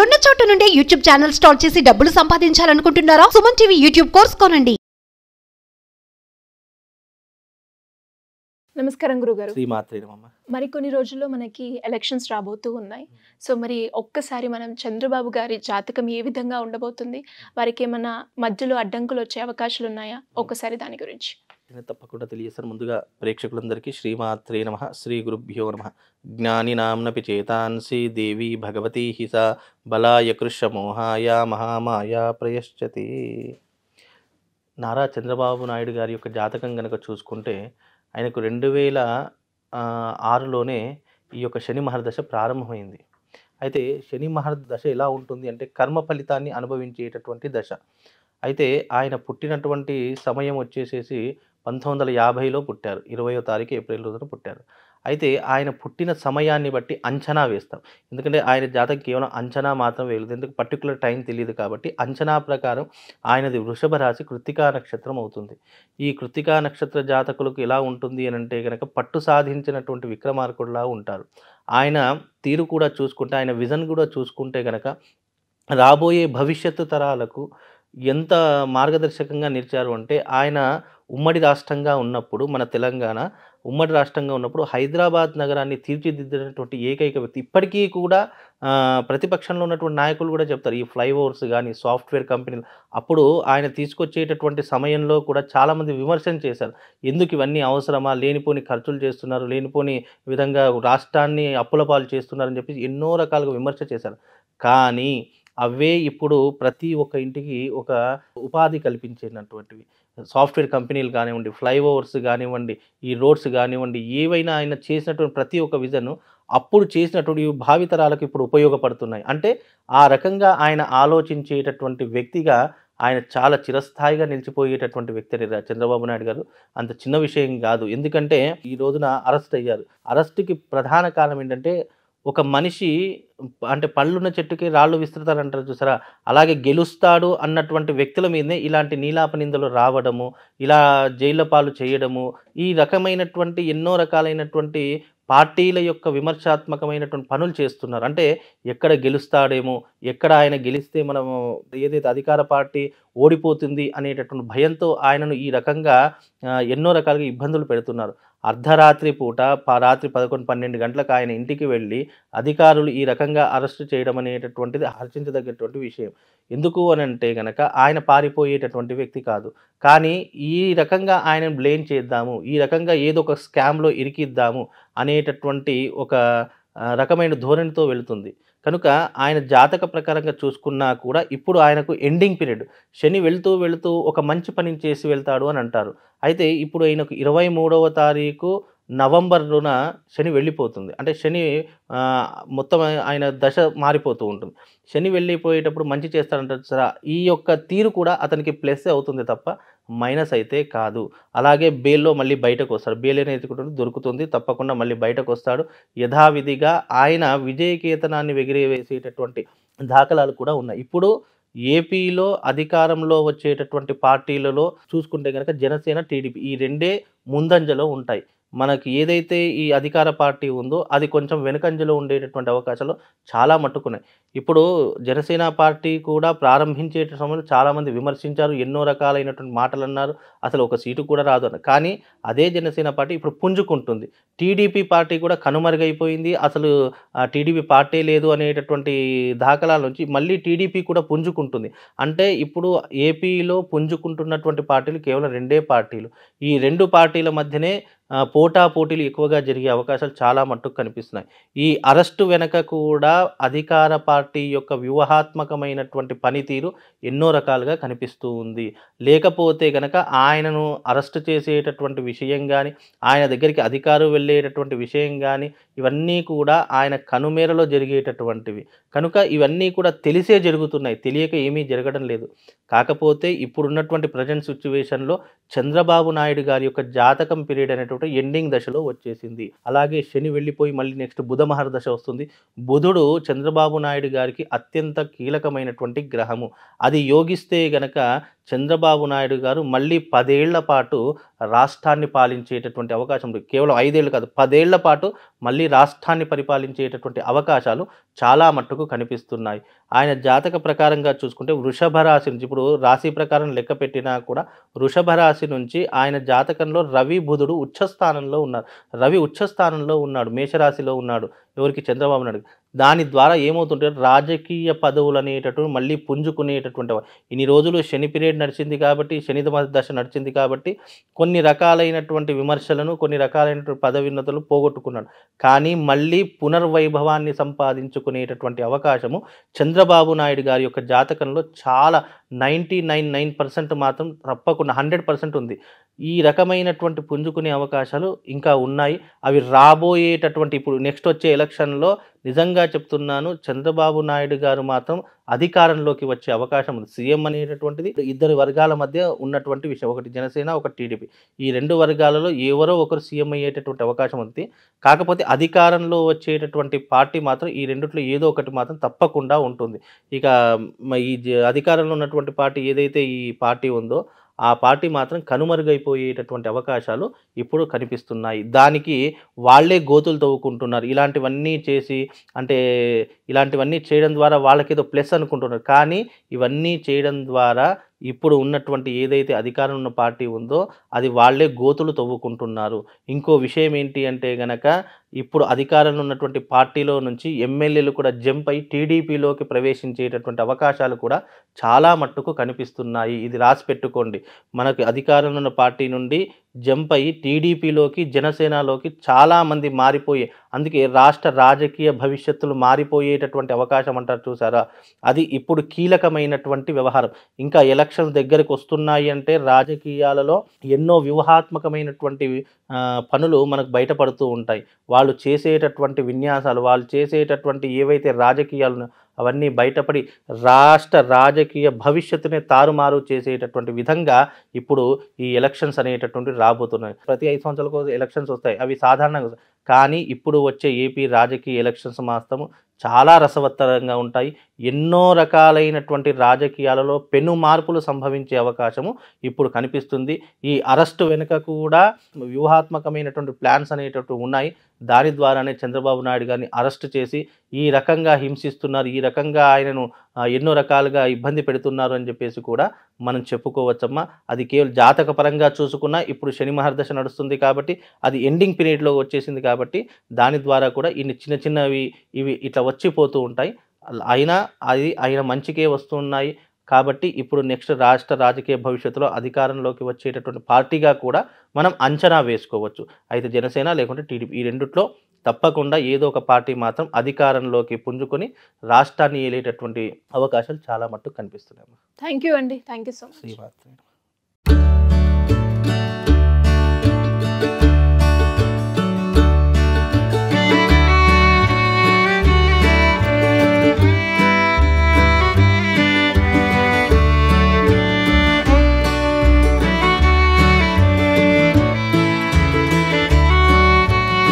మీరున్న చోట నుండే యూట్యూబ్ ఛానల్ స్టార్ట్ చేసి డబ్బులు సంపాదించాలనుకుంటున్నారా? సుమన్ టీవీ యూట్యూబ్ కోర్స్ కొనండి. నమస్కారం గురుగారు. శ్రీమాత్రే నమః. మరికొన్ని రోజుల్లో మనకి ఎలక్షన్స్ రాబోతూ ఉన్నాయి. సో మరి ఒక్కసారి మనం చంద్రబాబు గారి జాతకం ఏ విధంగా ఉండబోతుంది, వారికి ఏమైనా మధ్యలో అడ్డంకులు వచ్చే అవకాశాలు ఉన్నాయా? ఒక్కసారి దాని గురించి నేను తప్పకుండా తెలియజేస్తాను. ముందుగా ప్రేక్షకులందరికీ శ్రీమాత్రే నమః, శ్రీ గురుభ్యో నమః. జ్ఞాని నామ్నపి చేతాంసి దేవి భగవతి హిస బలాయ కృష్ణమోహాయ మహామాయ ప్రయశ్చతి. నారా చంద్రబాబు నాయుడు గారి యొక్క జాతకం కనుక చూసుకుంటే ఆయనకు 2006లోనే ఈ యొక్క శని మహర్దశ ప్రారంభమైంది. అయితే శని మహర్దశ ఎలా ఉంటుంది అంటే కర్మ ఫలితాన్ని అనుభవించేటటువంటి దశ. అయితే ఆయన పుట్టినటువంటి సమయం వచ్చేసేసి 1950లో పుట్టారు. 20వ తారీఖు ఏప్రిల్ రోజున పుట్టారు. అయితే ఆయన పుట్టిన సమయాన్ని బట్టి అంచనా వేస్తాం. ఎందుకంటే ఆయన జాతకం కేవలం అంచనా మాత్రం వేయలేదు. ఎందుకు పర్టికులర్ టైం తెలియదు కాబట్టి అంచనా ప్రకారం ఆయనది వృషభ రాశి కృత్తికా నక్షత్రం అవుతుంది. ఈ కృత్తికా నక్షత్ర జాతకులకు ఎలా ఉంటుంది అని అంటే కనుక పట్టు సాధించినటువంటి విక్రమార్కుడులా ఉంటారు. ఆయన తీరు కూడా చూసుకుంటే, ఆయన విజన్ కూడా చూసుకుంటే కనుక రాబోయే భవిష్యత్తు తరాలకు ఎంత మార్గదర్శకంగా నిలిచారు అంటే, ఆయన ఉమ్మడి రాష్ట్రంగా ఉన్నప్పుడు, మన తెలంగాణ ఉమ్మడి రాష్ట్రంగా ఉన్నప్పుడు హైదరాబాద్ నగరాన్ని తీర్చిదిద్దినటువంటి ఏకైక వ్యక్తి. ఇప్పటికీ కూడా ప్రతిపక్షంలో ఉన్నటువంటి నాయకులు కూడా చెప్తారు, ఈ ఫ్లైఓవర్స్ కానీ సాఫ్ట్వేర్ కంపెనీలు అప్పుడు ఆయన తీసుకొచ్చేటటువంటి సమయంలో కూడా చాలామంది విమర్శన చేశారు. ఎందుకు ఇవన్నీ అవసరమా, లేనిపోని ఖర్చులు చేస్తున్నారు, లేనిపోని విధంగా రాష్ట్రాన్ని అప్పుల పాలు చేస్తున్నారని చెప్పి ఎన్నో రకాలుగా విమర్శ చేశారు. కానీ అవే ఇప్పుడు ప్రతి ఒక్క ఇంటికి ఒక ఉపాధి కల్పించేటటువంటివి. సాఫ్ట్వేర్ కంపెనీలు కానివ్వండి, ఫ్లైఓవర్స్ కానివ్వండి, ఈ రోడ్స్ కానివ్వండి, ఏవైనా ఆయన చేసినటువంటి ప్రతి ఒక్క విజన్ అప్పుడు చేసినటువంటి భావితరాలకు ఇప్పుడు ఉపయోగపడుతున్నాయి. అంటే ఆ రకంగా ఆయన ఆలోచించేటటువంటి వ్యక్తిగా ఆయన చాలా చిరస్థాయిగా నిలిచిపోయేటటువంటి వ్యక్తి చంద్రబాబు నాయుడు గారు. అంత చిన్న విషయం కాదు. ఎందుకంటే ఈ రోజున అరెస్ట్ అయ్యారు. అరెస్ట్కి ప్రధాన కారణం ఏంటంటే, ఒక మనిషి అంటే పళ్ళున్న చెట్టుకి రాళ్ళు విస్తృతాలు అంటారు చూసారా, అలాగే గెలుస్తాడు అన్నటువంటి వ్యక్తుల మీదనే ఇలాంటి నీలాప నిందలు రావడము, ఇలా జైళ్ళ పాలు చేయడము, ఈ రకమైనటువంటి ఎన్నో రకాలైనటువంటి పార్టీల యొక్క విమర్శాత్మకమైనటువంటి పనులు చేస్తున్నారు. అంటే ఎక్కడ గెలుస్తాడేమో, ఎక్కడ ఆయన గెలిస్తే మనము ఏదైతే అధికార పార్టీ ఓడిపోతుంది అనేటటువంటి భయంతో ఆయనను ఈ రకంగా ఎన్నో రకాలుగా ఇబ్బందులు పెడుతున్నారు. అర్ధరాత్రి పూట రాత్రి 11-12 గంటలకు ఆయన ఇంటికి వెళ్ళి అధికారులు ఈ రకంగా అరెస్టు చేయడం అనేటటువంటిది హర్షించదగ్గటువంటి విషయం. ఎందుకు అని అంటే కనుక ఆయన పారిపోయేటటువంటి వ్యక్తి కాదు. కానీ ఈ రకంగా ఆయనను బ్లేమ్ చేద్దాము, ఈ రకంగా ఏదో ఒక స్కామ్లో ఇరికిద్దాము అనేటటువంటి ఒక రకమైన ధోరణితో వెళుతుంది. కనుక ఆయన జాతక ప్రకారంగా చూసుకున్నా కూడా ఇప్పుడు ఆయనకు ఎండింగ్ పీరియడ్. శని వెళుతూ ఒక మంచి పని చేసి వెళ్తాడు అని అంటారు. అయితే ఇప్పుడు ఆయనకు 23వ తారీఖు నవంబర్లోన శని వెళ్ళిపోతుంది. అంటే శని మొత్తం ఆయన దశ మారిపోతూ ఉంటుంది. శని వెళ్ళిపోయేటప్పుడు మంచి చేస్తాడంటారు సరే, ఈ యొక్క తీరు కూడా అతనికి ప్లస్ అవుతుంది తప్ప మైనస్ అయితే కాదు. అలాగే బెయిల్లో మళ్ళీ బయటకు వస్తాడు. బెయిల్ అనేది దొరుకుతుంది, తప్పకుండా మళ్ళీ బయటకు వస్తాడు. యథావిధిగా ఆయన విజయకేతనాన్ని ఎగిరేవేసేటటువంటి దాఖలాలు కూడా ఉన్నాయి. ఇప్పుడు ఏపీలో అధికారంలో వచ్చేటటువంటి పార్టీలలో చూసుకుంటే కనుక జనసేన, టీడీపీ ఈ రెండే ముందంజలో ఉంటాయి. మనకి ఏదైతే ఈ అధికార పార్టీ ఉందో అది కొంచెం వెనుకంజలో ఉండేటటువంటి అవకాశాలు చాలా మట్టుకున్నాయి. ఇప్పుడు జనసేన పార్టీ కూడా ప్రారంభించే సమయంలో చాలామంది విమర్శించారు, ఎన్నో రకాలైనటువంటి మాటలు అన్నారు, అసలు ఒక సీటు కూడా రాదు అని. కానీ అదే జనసేన పార్టీ ఇప్పుడు పుంజుకుంటుంది. టీడీపీ పార్టీ కూడా కనుమరుగైపోయింది, అసలు టీడీపీ పార్టీ లేదు అనేటటువంటి దాఖలాల నుంచి మళ్ళీ టీడీపీ కూడా పుంజుకుంటుంది. అంటే ఇప్పుడు ఏపీలో పుంజుకుంటున్నటువంటి పార్టీలు కేవలం రెండే పార్టీలు. ఈ రెండు పార్టీల మధ్యనే పోటాపోటీలు ఎక్కువగా జరిగే అవకాశాలు చాలా మట్టుకు కనిపిస్తున్నాయి. ఈ అరెస్టు వెనక కూడా అధికార పార్టీ యొక్క వ్యూహాత్మకమైనటువంటి పనితీరు ఎన్నో రకాలుగా కనిపిస్తూ ఉంది. లేకపోతే కనుక ఆయనను అరెస్టు చేసేటటువంటి విషయం కానీ, ఆయన దగ్గరికి అధికారులు వెళ్ళేటటువంటి విషయం కానీ, ఇవన్నీ కూడా ఆయన కనుమేరలో జరిగేటటువంటివి. కనుక ఇవన్నీ కూడా తెలిసే జరుగుతున్నాయి, తెలియక ఏమీ జరగడం లేదు. కాకపోతే ఇప్పుడున్నటువంటి ప్రజెంట్ సిచ్యువేషన్లో చంద్రబాబు నాయుడు గారి యొక్క జాతకం పీరియడ్ అనేటువంటి ఎండింగ్ దశలో వచ్చేసింది. అలాగే శని వెళ్ళిపోయి మళ్ళీ నెక్స్ట్ బుధ మహర్దశ వస్తుంది. బుధుడు చంద్రబాబు నాయుడు గారికి అత్యంత కీలకమైనటువంటి గ్రహము. అది యోగిస్తే గనక చంద్రబాబు నాయుడు గారు మళ్ళీ 10 ఏళ్ల పాటు రాష్ట్రాన్ని పాలించేటటువంటి అవకాశం ఉంది. కేవలం 5 ఏళ్ళు కాదు, 10 ఏళ్ల పాటు మళ్ళీ రాష్ట్రాన్ని పరిపాలించేటటువంటి అవకాశాలు చాలా మట్టుకు కనిపిస్తున్నాయి. ఆయన జాతక ప్రకారంగా చూసుకుంటే వృషభ రాశి నుంచి, ఇప్పుడు రాశి ప్రకారం లెక్క పెట్టినా కూడా వృషభ రాశి నుంచి ఆయన జాతకంలో రవి బుధుడు ఉచ్చస్థానంలో ఉన్నారు. రవి ఉచ్చస్థానంలో ఉన్నాడు, మేషరాశిలో ఉన్నాడు. ఎవరికి? చంద్రబాబు నాయుడు. దాని ద్వారా ఏమవుతుంటే రాజకీయ పదవులు అనేటటువంటి మళ్ళీ పుంజుకునేటటువంటి ఇన్ని రోజులు శని పీరియడ్ నడిచింది కాబట్టి, శని దశ నడిచింది కాబట్టి కొన్ని రకాలైనటువంటి విమర్శలను, కొన్ని రకాలైనటువంటి పదవిన్నతలు పోగొట్టుకున్నాడు. కానీ మళ్ళీ పునర్వైభవాన్ని సంపాదించుకునేటటువంటి అవకాశము చంద్రబాబు నాయుడు గారి యొక్క జాతకంలో చాలా 99% మాత్రం తప్పకుండా 100% ఉంది. ఈ రకమైనటువంటి పుంజుకునే అవకాశాలు ఇంకా ఉన్నాయి. అవి రాబోయేటటువంటి ఇప్పుడు నెక్స్ట్ వచ్చే ఎలక్షన్లో నిజంగా చెప్తున్నాను, చంద్రబాబు నాయుడు గారు మాత్రం అధికారంలోకి వచ్చే అవకాశం ఉంది. సీఎం అనేటటువంటిది ఇద్దరు వర్గాల మధ్య ఉన్నటువంటి విషయం. ఒకటి జనసేన, ఒకటి టీడీపీ. ఈ 2 వర్గాలలో ఎవరో ఒకరు సీఎం అయ్యేటటువంటి అవకాశం ఉంది. కాకపోతే అధికారంలో వచ్చేటటువంటి పార్టీ మాత్రం ఈ రెండిట్లో ఏదో ఒకటి మాత్రం తప్పకుండా ఉంటుంది. ఇక ఈ అధికారంలో ఉన్నటువంటి పార్టీ ఏదైతే ఈ పార్టీ ఉందో ఆ పార్టీ మాత్రం కనుమరుగైపోయేటటువంటి అవకాశాలు ఇప్పుడు కనిపిస్తున్నాయి. దానికి వాళ్ళే గోతులు తవ్వుకుంటున్నారు. ఇలాంటివన్నీ చేసి, అంటే ఇలాంటివన్నీ చేయడం ద్వారా వాళ్ళకేదో ప్లస్ అనుకుంటున్నారు. కానీ ఇవన్నీ చేయడం ద్వారా ఇప్పుడు ఉన్నటువంటి ఏదైతే అధికారం ఉన్న పార్టీ ఉందో అది వాళ్ళే గోతులు తవ్వుకుంటున్నారు. ఇంకో విషయం ఏంటి అంటే గనక ఇప్పుడు అధికారంలో ఉన్నటువంటి పార్టీలో నుంచి ఎమ్మెల్యేలు కూడా జంప్ అయి టీడీపీలోకి ప్రవేశించేటటువంటి అవకాశాలు కూడా చాలా మట్టుకు కనిపిస్తున్నాయి. ఇది రాసి పెట్టుకోండి. మనకు అధికారంలో ఉన్న పార్టీ నుండి జంప్ అయ్యి టీడీపీలోకి, జనసేనలోకి చాలామంది మారిపోయి, అందుకే రాష్ట్ర రాజకీయ భవిష్యత్తులు మారిపోయేటటువంటి అవకాశం అంటారు చూసారా, అది ఇప్పుడు కీలకమైనటువంటి వ్యవహారం. ఇంకా ఎలక్షన్స్ దగ్గరికి వస్తున్నాయి అంటే రాజకీయాలలో ఎన్నో వ్యూహాత్మకమైనటువంటి పనులు మనకు బయటపడుతూ ఉంటాయి. వాళ్ళు చేసేటటువంటి విన్యాసాలు, వాళ్ళు చేసేటటువంటి ఏవైతే రాజకీయాలు అవన్నీ బయటపడి రాష్ట్ర రాజకీయ భవిష్యత్తునే తారుమారు చేసేటటువంటి విధంగా ఇప్పుడు ఈ ఎలక్షన్స్ అనేటటువంటి రాబోతున్నాయి. ప్రతి 5 సంవత్సరాలకు ఎలక్షన్స్ వస్తాయి, అవి సాధారణంగా. కానీ ఇప్పుడు వచ్చే ఏపీ రాజకీయ ఎలక్షన్స్ మాత్రము చాలా రసవత్తరంగా ఉంటాయి. ఎన్నో రకాలైనటువంటి రాజకీయాలలో పెను మార్పులు సంభవించే అవకాశము ఇప్పుడు కనిపిస్తుంది. ఈ అరెస్టు వెనుక కూడా వ్యూహాత్మకమైనటువంటి ప్లాన్స్ అనేటటువంటి ఉన్నాయి. దాని ద్వారానే చంద్రబాబు నాయుడు గారిని అరెస్ట్ చేసి ఈ రకంగా హింసిస్తున్నారు, ఈ రకంగా ఆయనను ఎన్నో రకాలుగా ఇబ్బంది పెడుతున్నారు అని చెప్పేసి కూడా మనం చెప్పుకోవచ్చమ్మా. అది కేవలం జాతక పరంగా చూసుకున్నా ఇప్పుడు శని మహర్దశ నడుస్తుంది కాబట్టి అది ఎండింగ్ పీరియడ్లో వచ్చేసింది కాబట్టి దాని ద్వారా కూడా ఇన్ని చిన్న చిన్నవి ఇవి ఇట్లా వచ్చిపోతూ ఉంటాయి. అయినా అది ఆయన మంచికే వస్తున్నాయి కాబట్టి ఇప్పుడు నెక్స్ట్ రాష్ట్ర రాజకీయ భవిష్యత్తులో అధికారంలోకి వచ్చేటటువంటి పార్టీగా కూడా మనం అంచనా వేసుకోవచ్చు. అయితే జనసేన లేకుంటే టీడీపీ, ఈ రెండిట్లో తప్పకుండా ఏదో ఒక పార్టీ మాత్రం అధికారంలోకి పుంజుకొని రాష్ట్రాన్ని ఏలేటటువంటి అవకాశాలు చాలా మట్టుకు కనిపిస్తున్నాయి. థ్యాంక్ యూ అండి. Thank you so much. శ్రీవాత్రి.